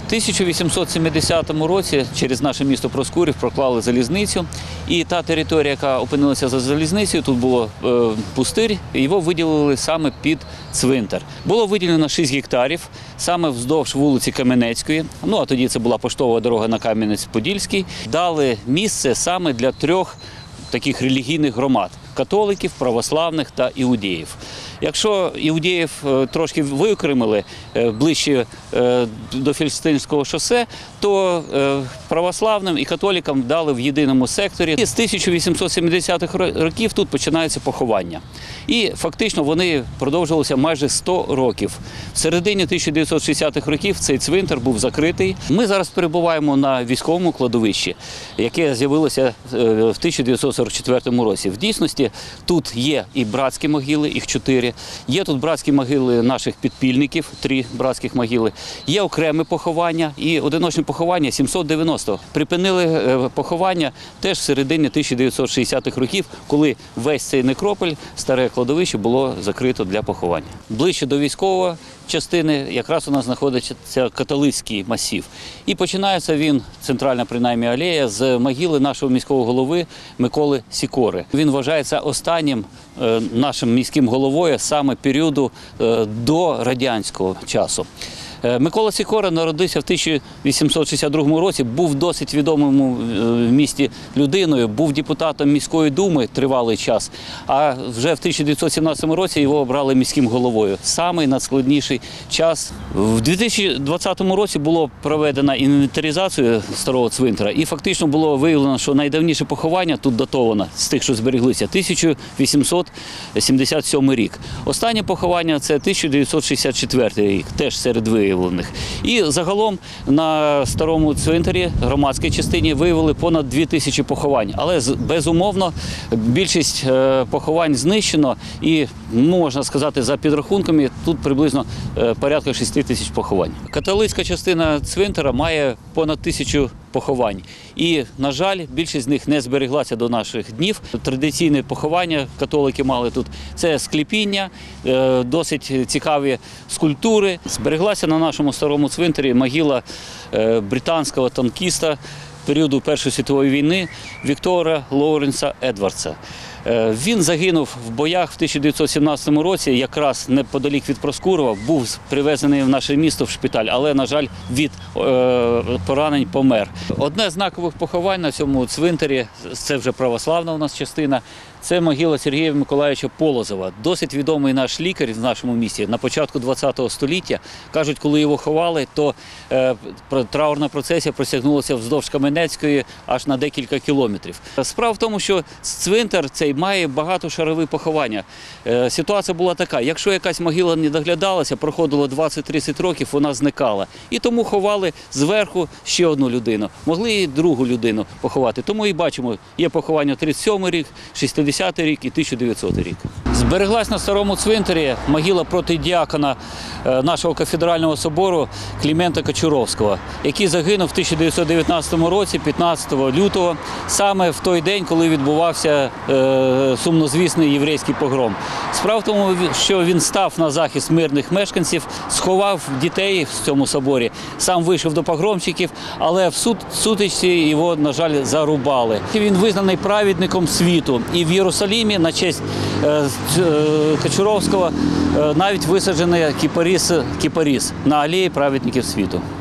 1870 році через наше місто Проскурів проклали залізницю, і та територія, яка опинилася за залізницею, тут було пустир, і його виділили саме під цвинтар. Було виділено 6 гектарів, саме вздовж вулиці Кам'янецької, а тоді це була поштова дорога на Кам'янець-Подільський. Дали місце саме для 3 таких релігійних громад – католиків, православних та іудеїв. Якщо іудеїв трошки виокремили ближче до Філістимського шосе, то православним і католикам дали в єдиному секторі. І з 1870-х років тут починаються поховання. І фактично вони продовжувалися майже 100 років. В середині 1960-х років цей цвинтар був закритий. Ми зараз перебуваємо на військовому кладовищі, яке з'явилося в 1944 році. В дійсності тут є і братські могили, їх 4. Є тут братські могили наших підпільників, 3 братських могили. Є окреме поховання і одиночне поховання 790. Припинили поховання теж в середині 1960-х років, коли весь цей некрополь, старе кладовище, було закрито для поховання. Ближче до військової частини якраз у нас знаходиться католицький масив. І починається він, центральна принаймні алея, з могили нашого міського голови Миколи Сікори. Він вважається останнім нашим міським головою саме періоду до радянського часу. Микола Сікора народився в 1862 році, був досить відомим в місті людиною, був депутатом міської думи тривалий час, а вже в 1917 році його обрали міським головою. Самий найскладніший час. В 2020 році було проведено інвентаризацію старого цвинтара і фактично було виявлено, що найдавніше поховання тут датовано, з тих, що збереглися, 1877 рік. Останнє поховання – це 1964 рік, теж серед виявлених. І загалом на старому цвинтарі, громадській частині, виявили понад 2000 поховань. Але безумовно більшість поховань знищено і, можна сказати, за підрахунками, тут приблизно порядка 6000 поховань. Католицька частина цвинтара має понад 1000 поховань. І, на жаль, більшість з них не збереглася до наших днів. Традиційне поховання католики мали тут – це склепіння, досить цікаві скульптури. Збереглася на нашому старому цвинтарі могила британського танкіста періоду Першої світової війни Віктора Лоуренса Едвардса. Він загинув в боях в 1917 році, якраз неподалік від Проскурова, був привезений в наше місто в шпиталь, але, на жаль, від поранень помер. Одне з знакових поховань на цьому цвинтарі, це вже православна у нас частина, це могила Сергія Миколайовича Полозова. Досить відомий наш лікар в нашому місті на початку ХХ століття. Кажуть, коли його ховали, то траурна процесія простягнулася вздовж Кам'янецької аж на декілька кілометрів. Справа в тому, що цвинтар цей має багатошарові поховання. Ситуація була така, якщо якась могила не доглядалася, проходило 20-30 років, вона зникала. І тому ховали зверху ще одну людину. Могли і другу людину поховати. Тому і бачимо, є поховання 37-й рік, 60-й рік і 1900 рік. Збереглась на старому цвинтарі могила протидіакона нашого кафедрального собору Клімента Кочуровського, який загинув в 1919 році, 15 лютого, саме в той день, коли відбувався сумнозвісний єврейський погром. Справа в тому, що він став на захист мирних мешканців, сховав дітей в цьому соборі, сам вийшов до погромщиків, але в сутичці його, на жаль, зарубали. Він визнаний праведником світу. І в Єрусалимі на честь Кочуровського навіть висаджений кіпарис на алеї праведників світу.